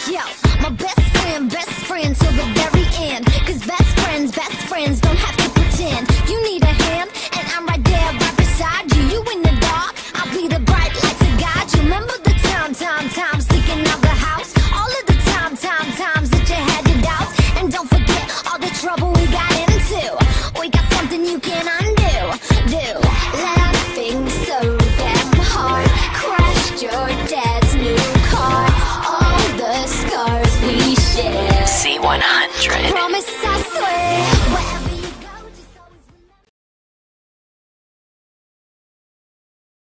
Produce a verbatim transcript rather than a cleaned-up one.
Yo, my best friend, best friend till the very end. Cause best friends, best friends don't have to pretend. You need a hand, and I'm right there right beside you. You in the dark, I'll be the bright light to guide you. Remember the time, time, times leaking out the house. All of the time, time, times that you had your doubts. And don't forget all the trouble we got into. We got something you can undo. Do laughing so damn hard, crashed your dad's new car. All the scars we share. C one hundred.